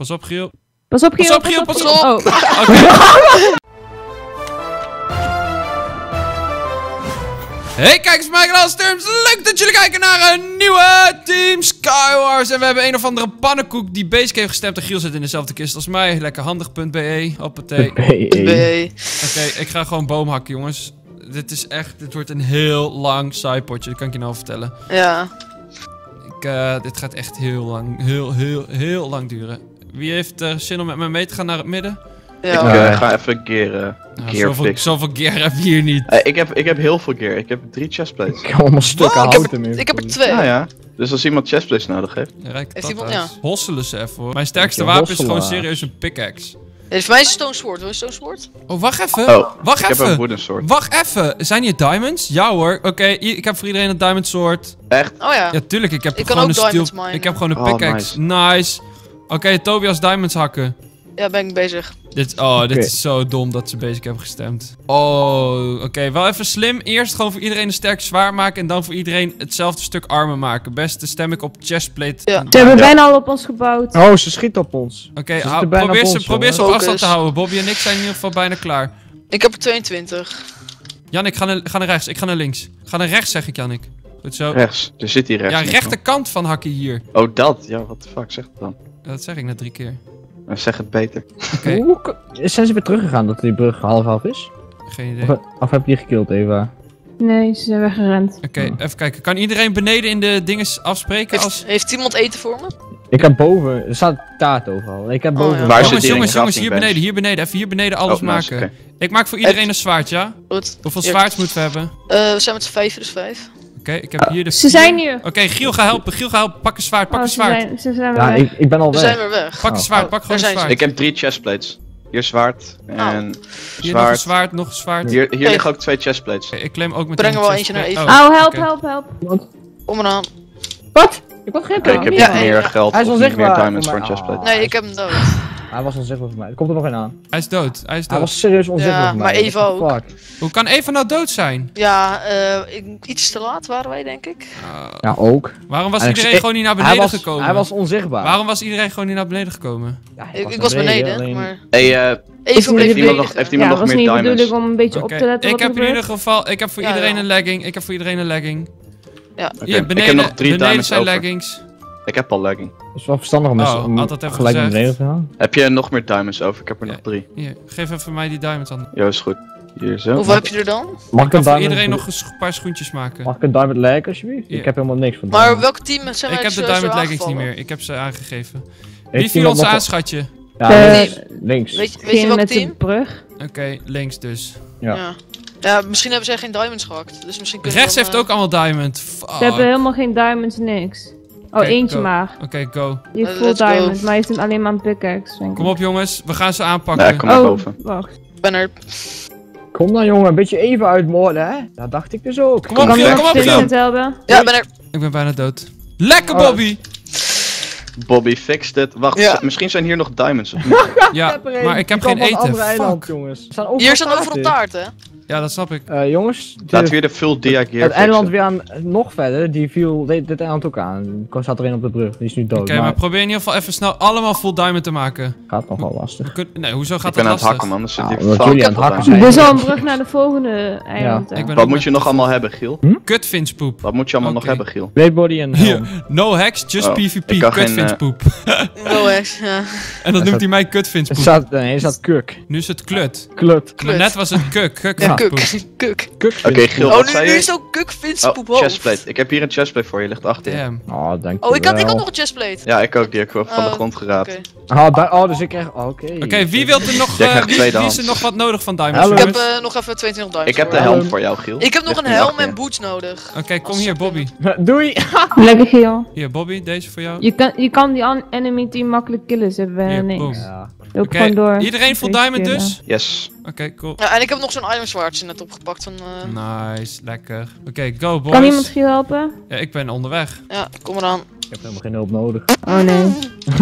Pas op, Giel. Pas op, Giel. Pas op, Giel, pas op. Oh. Okay. Hey kijkers van Minecraft, leuk dat jullie kijken naar een nieuwe Team Skywars. En we hebben een of andere pannenkoek die Basic heeft gestemd. En Giel zit in dezelfde kist als mij. Lekkerhandig.be. Hoppatee. Oké, Ik ga gewoon boom hakken, jongens. Dit wordt een heel lang sidepotje, dat kan ik je nou vertellen. Ja. Dit gaat echt heel lang, heel lang duren. Wie heeft zin om met me mee te gaan naar het midden? Ja. Ik ga even gear fixen. Zoveel gear heb je hier niet. Ik heb heel veel gear. Ik heb 3 chestplates. Ik heb allemaal stukken hout in. Ik heb er 2. Ja. Dus als iemand chestplates nodig heeft. Heeft iemand, uit. ja. Hosselen ze even hoor. Mijn sterkste wapen is gewoon serieus een pickaxe. Ja, voor mij is het Stone Sword. Wil je Stone Sword? Oh, wacht even. Oh, wacht ik even. heb een wooden sword. Wacht even. Zijn hier diamonds? Ja hoor. Oké, ik heb voor iedereen een diamond sword. Echt? Oh ja. Ja, tuurlijk. Ik heb Ik kan gewoon ook een steel. diamonds minen. Ik heb gewoon een Oh, pickaxe. Nice. Oké, Tobias diamonds hakken. Ja, ben ik bezig. Dit is zo dom dat ze Basic hebben gestemd. Oh, oké. Wel even slim. Eerst gewoon voor iedereen een sterk zwaard maken. En dan voor iedereen hetzelfde stuk armor maken. Beste stem ik op chestplate. Ja. Ze hebben bijna al op ons gebouwd. Oh, ze schiet op ons. Oké, zitten bijna op ons, probeer ze op jongen. afstand te Focus. houden. Bobby en ik zijn in ieder geval bijna klaar. Ik heb er 22. Jannik, ga naar rechts. Ik ga naar links. Ga naar rechts, zeg ik, Jannik. Goed zo. Rechts. Er zit hier rechts. Ja, rechterkant van hakken hier. Oh, dat. Ja, wat de fuck zeg het dan? Dat zeg ik net 3 keer. Zeg het beter. Oké, Hoe zijn ze weer teruggegaan dat die brug half is? geen idee. Of heb je die gekild, Eva? Nee, ze zijn weggerend. Oké, even kijken. Kan iedereen beneden in de dinges afspreken als... Heeft iemand eten voor me? Ik heb boven, er staat kaart overal. Ik heb boven. ja. Waar zit Jongens, die hier beneden, even hier beneden alles Oh, nice, maken. oké. Ik maak voor iedereen een zwaard, ja? Goed. Hoeveel Ja. zwaards moeten we hebben? We zijn met z'n 5, dus 5. Oké, ik heb hier de... Ze zijn hier. Oké, Giel, ga helpen. Pak een zwaard, pak Oh, een zwaard. Ze zijn Ja, weg. ik ben al We weg. zijn weer weg. Pak een zwaard, pak gewoon een daar zijn ze. zwaard. Ik heb 3 chestplates. Hier zwaard. En Hier nog een zwaard. zwaard, nog een zwaard. Hier Hey. liggen ook 2 chestplates. Oké, ik claim ook meteen Breng er wel een eentje naar chestplate. Eva. Oh, help, oké. help. Om en aan. Wat? Ik word geen Oké, ik heb Ja, niet meer ja. geld Hij is of niet onzichtbaar meer diamonds voor voor een mij. chestplate. Nee, ik heb hem dood. Hij was onzichtbaar voor mij. Er komt er nog een aan. Hij is dood, hij is Hij dood. was serieus onzichtbaar Ja, voor mij. maar Eva What the ook. fuck? Hoe kan Eva nou dood zijn? Ja, iets te laat waren wij, denk ik. Ja, ook. Waarom was En ik- iedereen gewoon niet naar beneden gekomen? Hij was onzichtbaar. Waarom was iedereen gewoon niet naar beneden gekomen? Ja, Ik was beneden, alleen- maar... Hey, Even bleef heeft iemand nog, liggen. heeft Ja, iemand het nog was meer niet de diamonds? bedoeling om een beetje op Oké, te letten ik wat er heb in ieder gebeurt. geval, ik heb voor Ja, iedereen ja. een legging. Ik heb voor iedereen een legging. Ja. Oké, Hier, ik beneden, heb nog 3 beneden diamonds zijn over. leggings. Ik heb al legging. Het is wel verstandig om Oh, om altijd even gelijk naar gezegd. beneden te gaan. Heb je nog meer diamonds over? Ik heb er nog 3. Hier, geef even mij die diamonds aan. Jo, is goed. Hier zo. Hoeveel heb je er dan? Mag ik Ik een kan voor diamond... iedereen nog een paar schoentjes maken. Mag ik een diamond leg alsjeblieft? Ja. Ik heb helemaal niks van Maar diamond. welk team zijn wij Ik heb de zo diamond leggings niet aangevallen? meer. Ik heb ze aangegeven. Heeft Wie viel iemand ons nog- aan, schatje? Ja, links. Weet je Ging welk met de team? brug. Oké, links dus. Ja. Ja. Ja, misschien hebben zij geen diamonds gehakt. Dus misschien kunnen we Rechts dan, heeft ook allemaal diamond. Fuck. Ze hebben helemaal geen diamonds, niks. Oh, Oké, eentje go. maar. Oké, go. Die heeft full Let's go. diamond, maar hij heeft hem alleen maar een pickaxe. denk ik. Kom op jongens, we gaan ze aanpakken. Nee, kom maar Oh, boven. wacht. Ik ben er. Kom dan jongen, een beetje even uitmoorden hè? Dat dacht ik dus ook. Kom op, Kan Giel, iemand kom op, Vincent Giel. helpen? Ja, ik ben er. Ik ben bijna dood. Lekker, Oh. Bobby! Bobby fixed it. Wacht, Ja. misschien zijn hier nog diamonds. Of niet? Ja, maar ik heb Die geen kwam van een eten. ander eiland, Fuck. jongens. Er staan Hier staat overal taart, hè? Ja, dat snap ik. Jongens, Laten we weer de full dia gear het eiland fixen. weer aan, nog verder, die viel dit eiland ook aan. Er zat er een op de brug, die is nu dood. Oké, maar probeer in ieder geval even snel allemaal full diamond te maken. gaat nog wel lastig. Nee, hoezo Ik gaat ben dat aan het lastig? hakken man, anders zit Ja, hier omdat fuck jullie aan het op hakken aan. zijn. Er is al een brug naar de volgende eiland. hè. Ik ben Wat ook moet je met nog allemaal hebben, Giel? Kutvinspoep. Wat moet je allemaal nog Oké. hebben, Giel? Blade body en helm. Hier, no hacks, just Oh, PvP, ik kan geen, kutvinspoep. No ex, ja. En dan noemt hij mij Er kutvinspoep. staat, nee, er staat kuk. Nu is het klut. Klut. Maar net was het kuk, Ja, kukvinspoep. kuk. Kuk. Oké, Giel, Oh, wat zei nu je? is het ook kuk Vinspoep Oh, chestplate. Ik heb hier een chestplate voor je, ligt achter je. Damn. Oh, dankjewel. Oh, ik had nog een chestplate. Ja, ik ook, die heb ik van de Oh, grond geraapt. Oké. Dus ik krijg... Oké. Oké, wie wil er nog, Jij krijgt wie is tweedehands. er nog wat nodig van diamonds, Hallo. Ik heb jongens? nog even 22 diamonds. Ik heb de voor. helm voor jou, Giel. Ik heb nog Ligt een nu helm achter je. en boots nodig. Oké, kom hier, Bobby. Doei! Lekker Giel. Hier, Bobby, deze voor jou. Je kan die enemy team makkelijk killen, ze hebben Hier, niks. boom. Ja. Loop Oké, gewoon door. iedereen full Deze diamond killen. dus? Yes. Oké, cool. Ja, en ik heb nog zo'n iron zwaardje net opgepakt van... Nice, lekker. Oké, go boys. Kan iemand Giel helpen? Ja, ik ben onderweg. Ja, kom eraan. heb helemaal geen hulp nodig. Oh nee.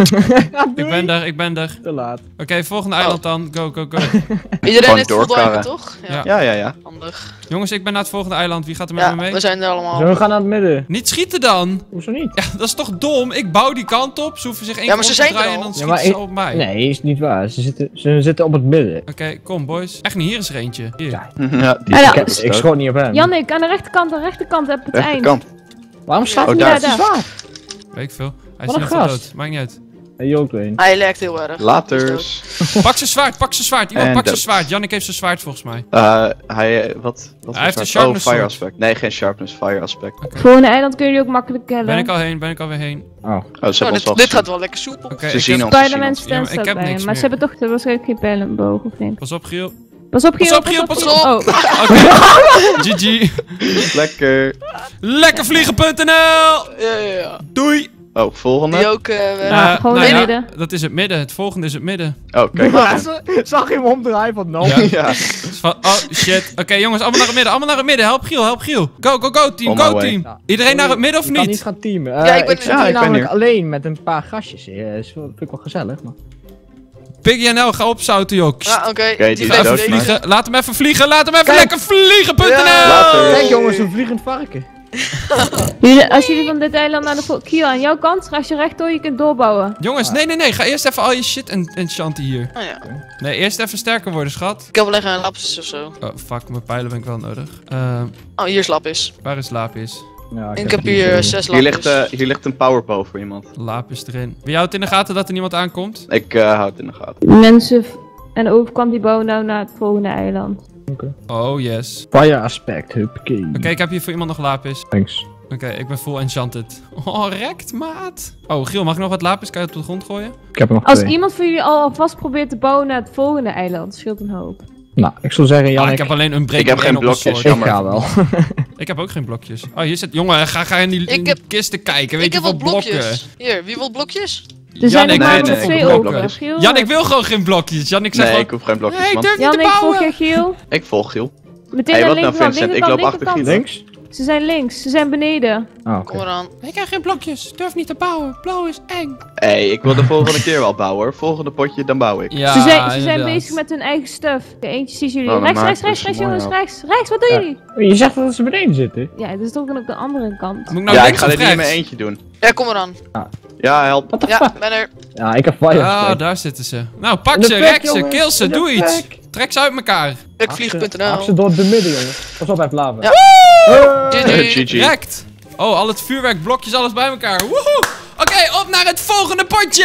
Ik ben er. Te laat. Oké, volgende eiland dan. Go, go, go. Iedereen Gewoon heeft full doorkarren. diamond, toch? Ja. Ja. Handig. Jongens, ik ben naar het volgende eiland. Wie gaat er met Ja, me mee? we zijn er allemaal. Zullen we gaan naar het midden? Niet schieten dan! Hoezo niet? Ja, dat is toch dom? Ik bouw die kant op. Ze hoeven zich één Ja, maar keer ze om te zijn er draaien en al. dan Ja, schieten maar ze op mij. Nee, is niet waar. Ze zitten op het midden. Oké, kom boys. Echt niet, hier is er eentje. Hier. Ja. Ja, die Ah, ja. is Ik schoot niet op hem. Jannik, aan de rechterkant heb het eind. Rechterkant. Waarom staat Oh, hij daar. daar? Zwaar. Weet ik veel. Hij is Wat in een ieder geval gast. dood. Maakt niet uit. Hey, je ook een. Hij lekt heel erg. Laters. Pak zijn zwaard, pak zijn zwaard. Iemand En pak zijn dood. zwaard. Jannik heeft zijn zwaard volgens mij. Wat Hij heeft een oh, sharpness fire sword. aspect. Nee, geen sharpness, fire aspect. Volgende eiland kun je ook makkelijk killen. Ben ik alweer heen. Oh. Oh, ze hebben ons al dit gezien. gaat wel lekker soepel. Oké, Ze ik zien heb- ons, ze zien Spider-Man ons. Ja, maar stands ik heb bij niks hem. Maar ze meer. hebben toch waarschijnlijk geen pijlenboog of niet? Pas op, Giel. Pas op, Giel. Giel, pas op. Oh. GG. Lekker. Lekkervliegen.nl. Ja. Doei. Oh, volgende. Die ook. Gewoon nou in ja, midden. dat is het midden. Het volgende is het midden. Oh, kijk. Zag je hem omdraaien van no? Ja. Ja. Het is van, oh shit. Oké jongens, allemaal naar het midden. Allemaal naar het midden. Help Giel, help Giel. Go, go, go team, On my go way. team. Ja. Iedereen naar het midden of Ik kan niet niet? gaan teamen. Ja, ik ben- ik zit ja, hier ik ben namelijk hier. alleen met een paar gastjes. Vind ik wel gezellig. Maar... Piggy NL, ga opzouten joh. Ja, oké. die Die is Ga bleef even dood, leven. vliegen. Laat hem even vliegen. Laat hem even Kijk. lekker vliegen.nl. Ja. Later. Kijk jongens, een vliegend varken. Als jullie van dit eiland naar de Kiel aan jouw kant, als je rechtdoor, je kunt doorbouwen. Jongens, nee. Ga eerst even al je shit en shanty hier. Oh, ja. Nee, eerst even sterker worden, schat. Ik heb wel even een lapis of zo. Oh, fuck. Mijn pijlen ben ik wel nodig. Oh, hier is lapis. Waar is Lapis? Ja, Ik heb hier 6 lapis. Hier ligt een powerbow voor iemand. Lapis erin. Wie houdt in de gaten dat er niemand aankomt? Ik hou het in de gaten. Mensen en de overkant die bouwen nou naar het volgende eiland. Oh, yes. Fire aspect, huppakee. Oké, ik heb hier voor iemand nog lapis. Thanks. Oké, ik ben full enchanted. Oh, rekt, maat. Oh, Giel, mag ik nog wat lapis? Kan je het op de grond gooien? Ik heb er nog Als 2. iemand van jullie alvast probeert te bouwen naar het volgende eiland, scheelt een hoop. Nou, ik zou zeggen, Ah, Jannik, ik heb alleen een break. Ik heb geen blokjes, ik jammer. ga wel. Ik heb ook geen blokjes. Oh, hier zit... Jongen, ga in die Ik heb- kisten kijken. Weet Ik je heb hoeveel wel blokken? blokjes. Hier, wie wil blokjes? Er zijn er Jannik, maar nee, nog nee, 2 ik wil over. blokjes. Giel, Jan, ik wil gewoon geen blokjes. Jannik zegt Nee, wel... ik hoef geen blokjes, Nee, ik man. durf niet Jannik, te volg bouwen. je Giel? Ik volg Giel. Meteen Hey, naar wat nou, linkerkant, Vincent? Ik linkerkant, loop achter linkerkant. Links? Ze zijn links, ze zijn beneden. Oh, oké. Kom eraan. Ik heb geen blokjes. Durf niet te bouwen. Blauw is eng. Hey, ik wil de volgende keer wel bouwen hoor. Volgende potje, dan bouw ik. Ja, ze zijn inderdaad. bezig met hun eigen stuff. De eentje ziet jullie. Oh, dan rechts, maakt rechts, het rechts, dus rechts, mooi jongens, op. rechts. Rechts, wat doen jullie? Je zegt dat ze beneden zitten. Ja, dat is toch ook de andere kant. Moet ik nou Ja, ik links ga of dit niet in mijn rechts? eentje doen. Ja, kom eraan. Ja, help. Ja, ben er. Ja, ik heb fire Ah, aspect. daar zitten ze. Nou, pak In de ze, bek, rek ze, jongens, kill ze, in de doe iets. bek. Trek ze uit elkaar. Hak Rekvlieg.nl. ze door de midden, jongen. Pas op, hij heeft lava. Ja. GG. GG. Rekt. Oh, al het vuurwerk, blokjes, alles bij elkaar. Woehoe. Oké, op naar het volgende potje.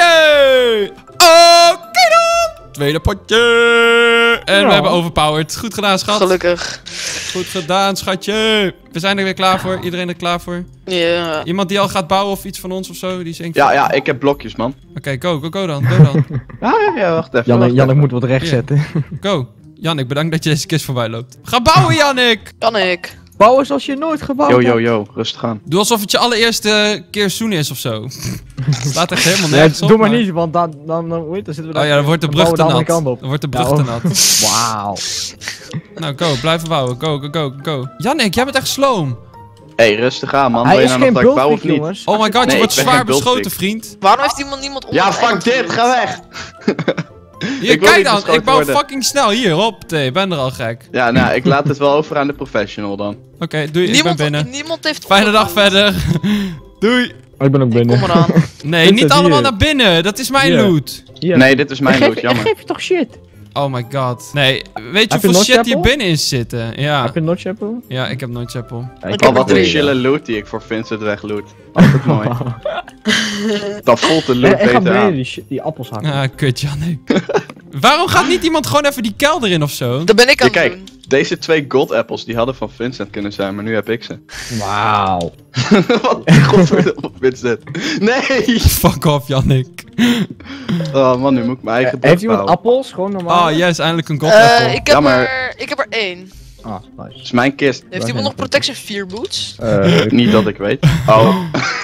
Oké dan. Tweede potje. En Ja. we hebben overpowered. Goed gedaan, schat. Gelukkig. Goed gedaan, schatje. We zijn er weer klaar voor. Iedereen er klaar voor? Ja. Iemand die al gaat bouwen of iets van ons of zo? Die zingt. Ja, ik heb blokjes, man. Oké, go dan. Go dan. Ja, wacht even. Jannik, wacht Jannik even. moet wat recht zetten. Go. Jannik, bedankt dat je deze kist voorbij loopt. Ga bouwen, Jannik. Kan ik. Bouwen zoals je nooit gebouwd Yo, hebt. yo, yo. Rustig aan. Doe alsof het je allereerste keer zoen is of zo. Het slaat echt helemaal Nee, nergens op. doe maar niet, want dan zitten we daar. Oh ja, dan wordt de brug te de andere nat. kant op. Dan wordt de brug Ja, te oh. nat. Wauw. Nou, go. Blijven bouwen. Go. Jannik, jij bent echt sloom. Hey, rustig aan, man. Wil Hij je is nou nog geen dat ik bouw of bulkpiek, niet? jongens. Oh my god, je Nee, wordt ik ben zwaar geen bulkpiek. beschoten, vriend. Waarom heeft iemand niemand onder Ja, het fuck eiland dit. geduwd? Ga weg. Hier, Ik wil kijk niet dan. beschoten Ik bouw worden. fucking snel. Hier, hop. Ik ben er al gek. Ja, nou, ik laat het wel over aan de professional dan. Oké, doei. Ik ben binnen. Niemand heeft... Fijne dag verder. Doei. Oh, ik ben ook binnen. Kom eraan. Nee, Vincent, niet allemaal hier. naar binnen. Dat is mijn Hier. loot. Hier. Nee, dit is mijn loot, Ik jammer. geef je toch shit? Oh my god. Nee, weet je Heb je hoeveel shit hier Notchapel? binnen is zitten? Ja. Heb je een notchapel? Ja, ik heb nooit chapel. Ja, Ik Oh, heb wat er een 3. chille loot die ik voor Vincent wegloot. Altijd mooi. Dan voelt de loot Ik ga beter beneden aan. die appels hakken. Ah, kut, Jannik. Waarom gaat niet iemand gewoon even die kelder in of zo? Dat ben ik aan Ja, het kijk. doen. Deze 2 gold apples, die hadden van Vincent kunnen zijn, maar nu heb ik ze. Wauw. Wat godverdomme, Vincent. Nee! Fuck off, Jannik. Oh man, nu moet ik mijn eigen Heeft box iemand bouwen. appels? Gewoon normaal? Oh, yes, eindelijk een god apple. Ik heb er 1. Ah, Het nice. is mijn kist. Heeft iemand nog Protection 4 boots? Niet dat ik weet. Oh.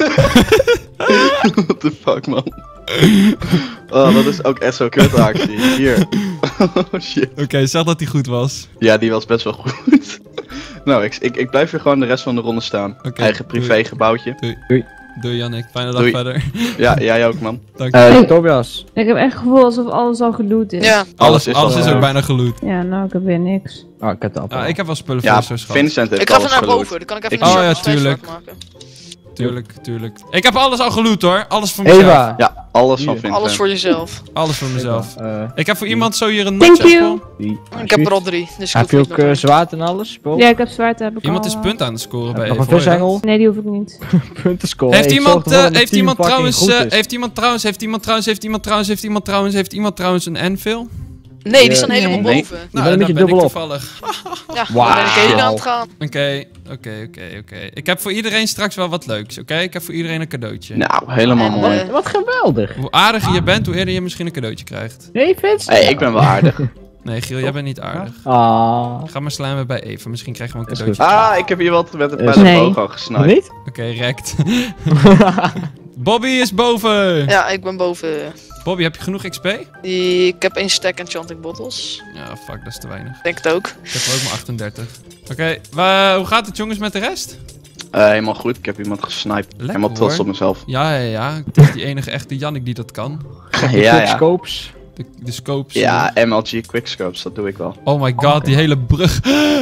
What the fuck, man. Oh, dat is ook echt zo'n kutactie. Hier. Oh shit. Oké, zeg dat die goed was. Ja, die was best wel goed. Nou, ik blijf hier gewoon de rest van de ronde staan. Oké, Eigen privé doei. gebouwtje. Doei. Doei Jannik, fijne dag Doei. verder. Ja, jij ook, man. Dank je. Tobias. Ik heb echt het gevoel alsof alles al geloot is. Ja. Alles is al- ook bijna geloot. Ja, nou, ik heb weer niks. Oh, ik heb de appel. Ah, ik heb wel spullen voor Ja, je zo schat. Vincent heeft Ik ga even alles naar geloot. boven, dan kan ik even Ik- een Oh, ja, zwart tuurlijk. maken. Tuurlijk. Ik heb alles al geloot hoor. Alles voor mezelf. Eva. Ja, alles van Hier. Vincent. Alles voor jezelf. Alles voor mezelf. Eva, Ik heb voor iemand zo hier een Thank notch you. appel. Ik heb er al 3, dus ik Heb hoef je niet ook nog meer. zwaard en alles? Ja, ik heb zwaard, heb ik Iemand al, is punt aan het scoren bij Nog Eva. een hoor je dat? vishengel? Nee, die hoef ik niet. Punten scoren. Heeft Ik iemand zorg ervoor dat mijn team fucking goed is. een anvil? Nee, die staan helemaal Nee. boven. bent Nou, een daar beetje ben ik dubbel op. toevallig. Ja, Wauw. daar ben ik helemaal aan het gaan. Oké. Ik heb voor iedereen straks wel wat leuks, oké? Ik heb voor iedereen een cadeautje. Nou, helemaal En, mooi. eh, Wat geweldig. Hoe aardiger je bent, hoe eerder je misschien een cadeautje krijgt. Nee, Vince? Hey, ik ben wel aardig. Nee, Giel, jij bent niet aardig. Ah. Ga maar slijmen bij Eva, misschien krijgen we een Is cadeautje. Ah, ik heb hier wat met een Is- pijl Nee. boog al gesniped. Niet? Oké, rekt. Bobby is boven! Ja, ik ben boven. Bobby, heb je genoeg XP? Ik heb 1 stack enchanting bottles. Ja, fuck, dat is te weinig. Denk het ook. Ik heb er ook maar 38. Oké, hoe gaat het jongens met de rest? Helemaal goed, ik heb iemand gesniped. Lekker, Helemaal trots hoor. op mezelf. Ja. Het is die enige echte Jannik die dat kan. Ja. Scopes. De scopes. Ja, MLG quickscopes, dat doe ik wel. Oh my god, die hele brug.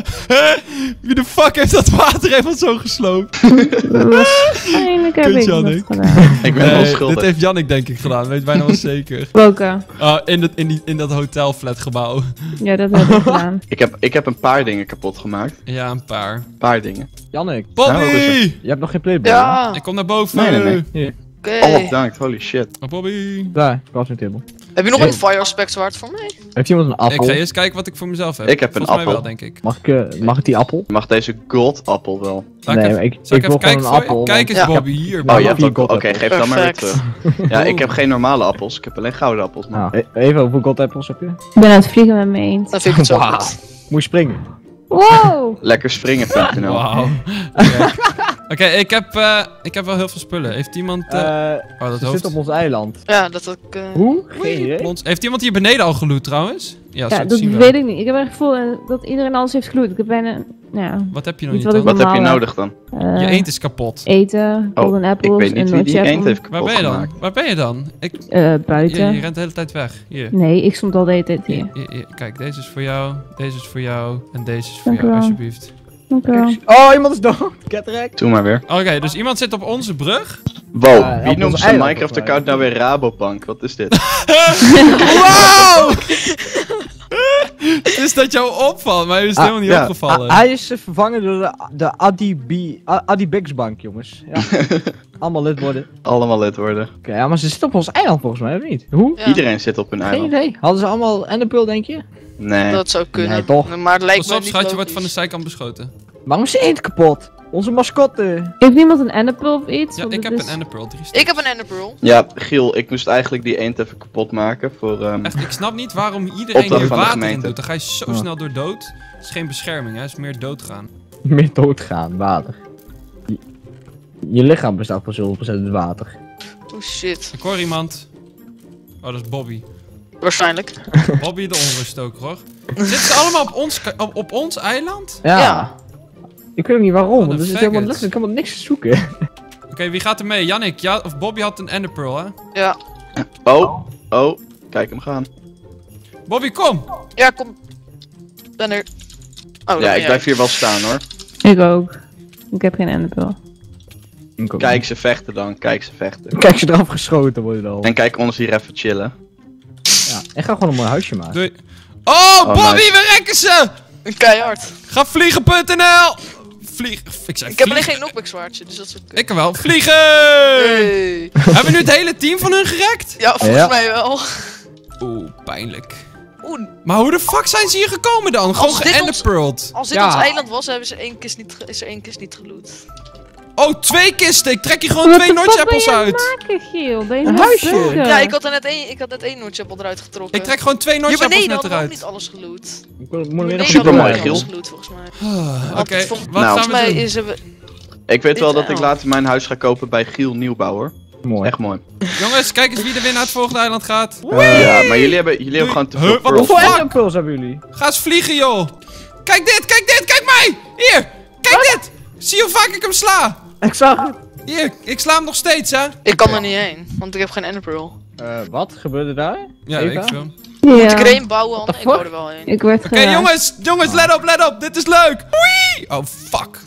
Wie de fuck heeft dat water helemaal zo gesloopt? Waarschijnlijk heb Kut, ik Jannik. dat gedaan. Ik ben wel dit schuldig. heeft Jannik denk ik gedaan, weet bijna wel zeker. Welke? In dat hotelflatgebouw. Ja, dat heb ik gedaan. Ik heb een paar dingen kapot gemaakt. Ja, een paar. Een paar dingen. Jannik, Bobby! Nou, wat is je hebt nog geen playboy. Ja, Ik kom naar boven. Nee. oké. Oh, bedankt, holy shit. Oh, Bobby. Daar, crafting table. Heb je nog een fire spec zwaard voor mij? Heeft iemand een Ik appel? ga eerst kijken wat ik voor mezelf heb. Ik heb een Volgens mij appel. wel, denk ik. Mag ik die appel? Je mag deze goldappel wel. Zal ik Nee, even, maar ik zal ik wil even kijken gewoon een voor je? appel, Kijk eens, want- Bobby, hier. Ja, Oh, je hebt vier ook... Oké, goldappels. geef dan maar weer Perfect. terug. Ja, ik heb geen normale appels. Ik heb alleen gouden appels, man. Nou, even, hoeveel gold apples heb je? Ik ben aan het vliegen met me eens. Dan vind ik het zo Wauw. goed. Moet je springen? Wow! Lekker springen.nl. Wauw. Oké, ik heb wel heel veel spullen. Heeft iemand... dat dat ze hoofd. zit op ons eiland. Ja, dat ik... Hoe? Geen idee. Heeft iemand hier beneden al geloot trouwens? Ja, Ja, zo te dat zien wel. weet ik niet. Ik heb echt het gevoel dat iedereen alles heeft geloot. Ik heb bijna... Ja. Wat heb je nog Niet niet wat dan? ik Wat heb je normaal nodig dan? Je eend is kapot. Eten, golden ik apples weet niet en wie die notch eend heeft Waar kapot ben je dan? gemaakt. Waar ben je dan? buiten. Je rent de hele tijd weg. Hier. Nee, ik stond al de hele tijd hier. Hier. Kijk, deze is voor jou. Deze is voor jou. En deze is voor Dank u jou, wel. alsjeblieft. Oké. Oh, iemand is dood. Cataract. Doe maar weer. Oké, dus iemand zit op onze brug. Wow, Ja, wie op noemt ons zijn eiland, Minecraft-account nou weer Rabobank? Wat is dit? Wow! Het is dat jou opvalt, maar hij is helemaal niet ja. opgevallen. Hij is vervangen door de Adibix bank, jongens. Ja. Allemaal lid worden. Allemaal lid worden. Oké, ja, maar ze zitten op ons eiland volgens mij, of niet? Hoe? Ja, Iedereen zit op hun Geen eiland. idee. Hadden ze allemaal Enderpearl, denk je? Nee. dat zou kunnen. Nee, toch? Maar het lijkt Pas me op, niet schatje wordt van de logisch. zijkant beschoten. Waarom is de eend kapot? Onze mascotte. Heeft niemand een enderpearl of iets? Ja, Want ik het heb is- een enderpearl. 3 Ik heb een enderpearl. Ja, Giel, ik moest eigenlijk die eend even kapot maken voor... Echt, ik snap niet waarom iedereen Opdracht hier van de water in gemeente. doet. Dan ga je zo Ja. snel door dood. Het is geen bescherming, hè. Het is meer doodgaan. Meer doodgaan, water. Je lichaam bestaat van zoveel procent uit water. Oh shit. Ik hoor iemand. Oh, dat is Bobby. Waarschijnlijk. Bobby de onruststoker, hoor. Zitten ze allemaal op ons eiland? Ja. Ja. Ik weet ook niet waarom, What want the er zit fuck helemaal it. niks, ik kan helemaal niks zoeken. Oké, wie gaat er mee? Jannik, ja, of Bobby had een enderpearl, hè? Ja. Oh, kijk hem gaan. Bobby, kom! Ja, kom. Ben er. Oh, Ja, ik blijf hier wel staan hoor. Ik ook. Ik heb geen enderpearl. Kijk ze vechten dan, kijk ze vechten. Kijk, ze eraf geschoten worden al. En kijk ons hier even chillen. Ja. En ga gewoon een mooi huisje maken. Doei. Oh, Bobby, nice. we rekken ze! Keihard. Ga vliegen.nl! Vlieg. Ik zei Ik heb alleen vliegen. geen knockback zwaardje, dus dat is ook. Ik kan wel. Vliegen! Hey. Hebben we nu het hele team van hun gerekt? Ja, volgens Ja. mij wel. Oeh, pijnlijk. Oeh, Maar hoe de fuck zijn ze hier gekomen dan? Gewoon Als dit geënderpearled. als dit Ja. ons eiland was, hebben ze is er één kist niet geloot. Oh, 2 kisten. Ik trek hier gewoon Wat 2 de fuck notch-apples ben je aan uit. het maken, Giel? Ben je Een nog huisje. buggen? Ja, ik had net één notchappel eruit getrokken. Ik trek gewoon 2 Hier notch-apples beneden net hadden we ook eruit. niet alles geloot. Ik moet Hier beneden Supermooi, hadden we Giel. alles geloot, volgens mij. Ah, Oké, Vol- wat Nou. gaan Volgens we mij doen? is er... Ik weet wel Dit dat ik wel. later mijn huis ga kopen bij Giel Nieuwbouw hoor. Mooi. Echt mooi. Jongens, kijk eens wie er weer naar het volgende eiland gaat. Ja, maar jullie hebben gewoon te veel Huh, wat pearls. de Hoeveel fuck? enderpearls hebben jullie? Ga eens vliegen, joh. Kijk dit, kijk mij. Hier, kijk dit. Zie je hoe vaak ik hem sla? Ik zag het. Hier, ik sla hem nog steeds, hè? Ik kan er niet heen, want ik heb geen enderpearl. Wat gebeurde daar? Ja, Eva? ik veel. Moet ik Ja. er één bouwen, What the Anne? Ik wou fuck? er wel heen. Ik werd Oké, geraakt. jongens, let op, dit is leuk. Wee! Oh, fuck.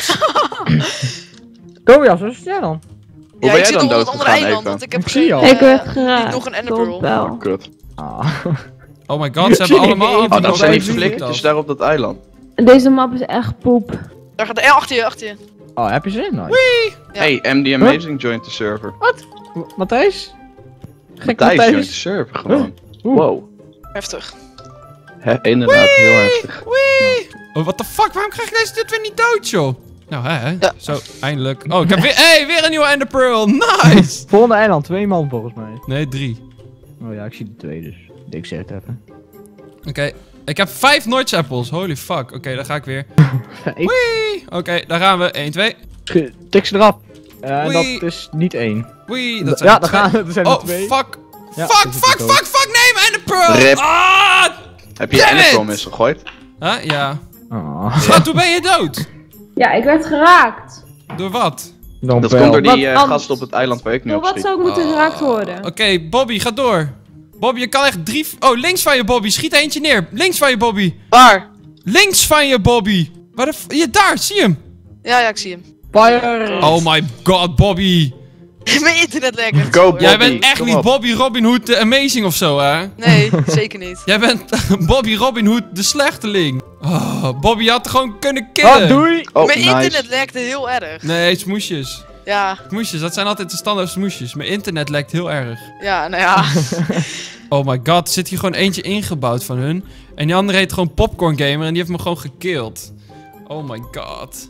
Kom ja, zo snel dan. Hoe Ja, ben ik jij zit dan op het dood andere gegaan, eiland, Eva? want ik heb Ik zie je al. Ik werd niet geraakt. nog een enderpearl. Wel. Kut. Oh my god, ze hebben allemaal... Oh, Oh, dat zijn die anti-gravity flikkertjes daar op dat eiland. Deze map is echt poep. Daar gaat achter je. Oh, heb je zin? Nice. Ja. Hey, MD Amazing joined the server. Matthijs? Gek Thijs joined the Matthijs? server gewoon. Oeh. Wow. Heftig. Inderdaad, heel heftig. Wee! Oh, what the fuck? Waarom krijg ik dit weer niet dood, joh? Nou, hè? Ja. Zo, eindelijk. Oh, ik heb weer... Hey, weer een nieuwe Ender Pearl. Nice! Volgende eiland, 2 man volgens mij. Nee, 3. Oh ja, ik zie de 2 dus. Ik zeg het even. Oké. Ik heb 5 Notch apples. Holy fuck. Oké, daar ga ik weer. Ik Wee! Oké, daar gaan we. 1, 2. tik ze eraf. En Oei. dat is niet 1. Wee! Dat zijn Ja, er daar twee. gaan we. Er zijn er Oh, 2. fuck. Ja, Fuck, er zit fuck, het ook. fuck, fuck. Nee, mijn Ender Pearl. Rip. Ah! Heb je Damn Enderpearl it! misgegooid? Huh? Ja. Oh. Schat, hoe ben je dood? Ja, ik werd geraakt. Door wat? Dan Dat wel. komt door die Wat anders? gast op het eiland waar ik nu Door op wat schiet. zou ik moeten geraakt worden? Oké, Bobby, ga door. Bobby, je kan echt 3... Oh, links van je, Bobby. Schiet eentje neer. Links van je, Bobby. Waar? Links van je, Bobby. Waar de Hier, daar. Zie je hem. Ja, ik zie hem. Fire! Oh my god, Bobby. Mijn internet lekt echt Go, zo, Bobby. Jij bent echt kom niet op. Bobby Robin Hood the Amazing of zo, hè? Nee, zeker niet. Jij bent Bobby Robin Hood de slechteling. Oh, Bobby had er gewoon kunnen killen. Ah, doei! Oh, Mijn nice. internet lekte heel erg. Nee, smoesjes. Ja, Smoesjes, dat zijn altijd de standaard smoesjes. Mijn internet lekt heel erg. ja, nou ja. Oh my god, er zit hier gewoon eentje ingebouwd van hun. En die andere heet gewoon Popcorn Gamer en die heeft me gewoon gekilld. Oh my god.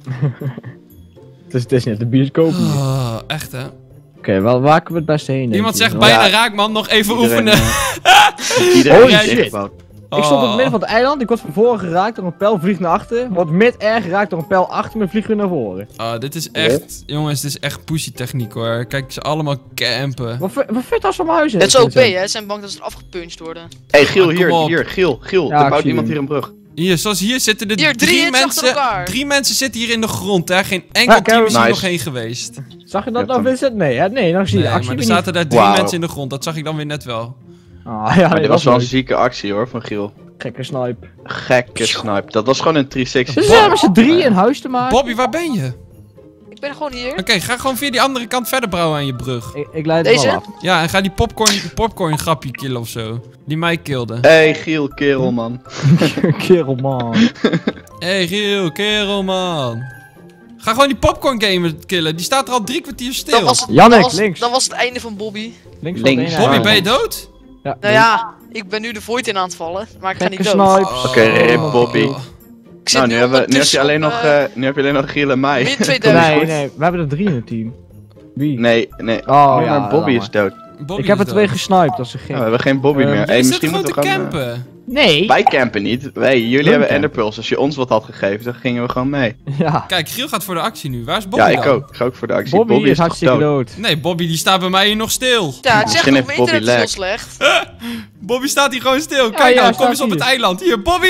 Het is net de bioscoop. niet. Oh, echt hè. Oké, waar kunnen we het beste heen? denk Iemand je? zegt Ja. bijna raak man, nog even Iedereen, oefenen. Iedereen Holy is shit. ingebouwd. Ik stond op het midden Oh. van het eiland, ik word van voren geraakt door een pijl, vliegt naar achter. Word mid-air geraakt door een pijl achter me, vlieg weer naar voren. Oh, dit is echt, jongens, dit is echt pussy techniek hoor. Kijk, ze allemaal campen. Wat vet als we mijn huis Het is OP, hè. Ze zijn bang dat ze afgepuncht worden. Hey, Giel, Ah, kom op. hier, Giel. Ja, Er ik bouwt zie iemand hem. hier een brug. Hier, zoals hier zitten de Hier, 3 hits achter mensen. elkaar. 3 mensen zitten hier in de grond, hè. Geen enkel Ja, team is hier nice. nog heen geweest. Zag je dat Ja, nou, dan- Vincent? Nee, hè? Nee, dan zie je Nee, de actie maar er weer zaten daar 3 Wauw. mensen in de grond. Dat zag ik dan weer net wel. niet. Ah, ja, Maar nee, dit was wel een leuk. zieke actie hoor, van Giel. Gekke snipe. Gekke snipe. Dat was gewoon een 360. Dus we hebben ze 3 in huis te maken. Bobby, waar ben je? Ik ben gewoon hier. Oké, ga gewoon via die andere kant verder brouwen aan je brug. Ik leid het Deze? wel af. Ja, en ga die popcorn grapje killen of zo. Die mij kilde. Hey, Giel, kerel man. Kerel, man. Hey Giel, kerel man. Ga gewoon die popcorn gamer killen. Die staat er al 3 kwartier stil. Dat was het, Jannik, dat was, links. dat was het einde van Bobby. Links, Links. van de ene Bobby, eiland. ben je dood? Ja, Nou ja, ik ben nu de Void in aan het vallen, maar ik ga Gekke niet dood. snipes. Oké, rip, Bobby. Ik zit Nou, nu heb je ondertussen alleen op, nog, nu heb je alleen nog Giel en mij. min 2000. Nee, nee, we hebben er 3 in het team. Wie? Nee. Oh, Oh, ja, maar Bobby laat is dood. Bobby Ik heb is er 2 dood. gesniped, dat is een Ja, gek. we hebben geen Bobby meer. Je Hey, zit misschien gewoon moeten te we gewoon... campen. Nee! Wij campen niet. Jullie hebben campen. enderpearls. Als je ons wat had gegeven, dan gingen we gewoon mee. Ja. Kijk, Giel gaat voor de actie nu. Waar is Bobby Ja, ik dan? ook. Ik ga ook voor de actie. Bobby is toch hartstikke dood. Nee, Bobby die staat bij mij hier nog stil. Ja, ik zeg Misschien nog, heeft mijn Bobby internet is heel lag. slecht. Bobby staat hier gewoon stil. Kijk ja, nou, kom staat eens op hier. het eiland. Hier, Bobby!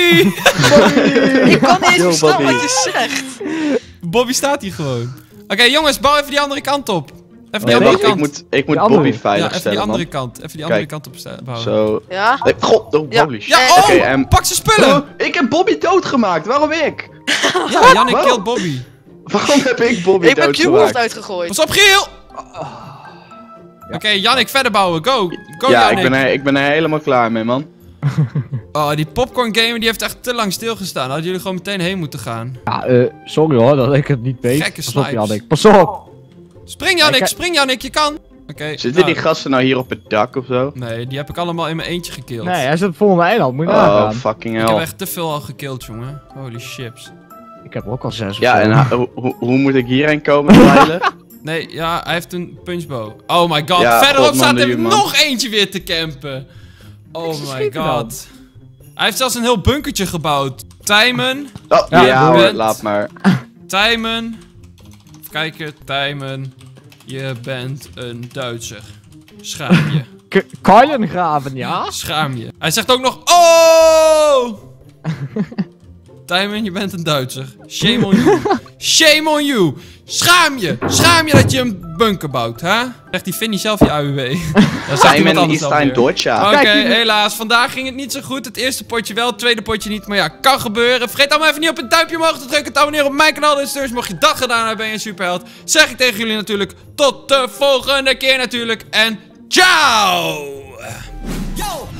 Ik kan niet eens Yo, verstaan Bobby. wat je zegt. Bobby staat hier gewoon. Oké, jongens, bouw even die andere kant op. Even die Nee, andere wacht, kant. ik moet Die andere. Bobby Ja, veilig even die stellen, andere man. kant. Even die andere Kijk. kant op bouwen. Zo. Ja? Nee, god, oh, Ja. holy shit. Ja, Eh, oh! Oké, Pak zijn spullen! Oh, ik heb Bobby doodgemaakt. Waarom ik? Ja, Jannik Waarom? killt Bobby. Waarom heb ik Bobby Ik ben Q-Wolf doodgemaakt? uitgegooid. Pas op, Giel! Oké, Jannik, verder bouwen. Go! Go, Ja, Jannik. ik ben er helemaal klaar mee, man. Oh, die popcorn gamer die heeft echt te lang stilgestaan. Hadden jullie gewoon meteen heen moeten gaan. Ja, sorry hoor, dat ik het niet weet. Gekke Pas op, snipes. Jannik. Pas op! Spring, Jannik, Kijk. spring, Jannik, je kan! Oké, Zitten nou, die gasten nou hier op het dak of zo? Nee, die heb ik allemaal in mijn eentje gekilld. Nee, hij zit op het volgende eiland, moet je Oh, nagaan. fucking Ik heb hell. echt te veel al gekilld, jongen. Holy chips. Ik heb er ook al 6 of Ja, zo. en hoe moet ik hierheen komen, Tyler? Nee, ja, hij heeft een punchbow. Oh my god, Ja, verderop God, man, staat doe er je, man. nog eentje weer te campen. Oh my schieten god. Hij heeft zelfs een heel bunkertje gebouwd. Tijmen, Oh, Ja, ja hoor, bent- laat maar. Tijmen. Even kijken, Tijmen. Je bent een Duitser. Schaam je. Keilengraven, ja? Schaam je. Hij zegt ook nog, oh! Tijmen, je bent een Duitser. Shame on you. Shame on you. Schaam je. Schaam je dat je een bunker bouwt, hè? Zegt die Vinnie zelf je AUW. Simon is een Deutscher. Oké, Kijk, die- helaas. Vandaag ging het niet zo goed. Het eerste potje wel, het tweede potje niet. Maar ja, kan gebeuren. Vergeet allemaal even niet op een duimpje omhoog te drukken. Te abonneren op mijn kanaal. Dus mocht je dat gedaan hebben, ben je een superheld. Zeg ik tegen jullie natuurlijk. Tot de volgende keer natuurlijk. En ciao! Yo!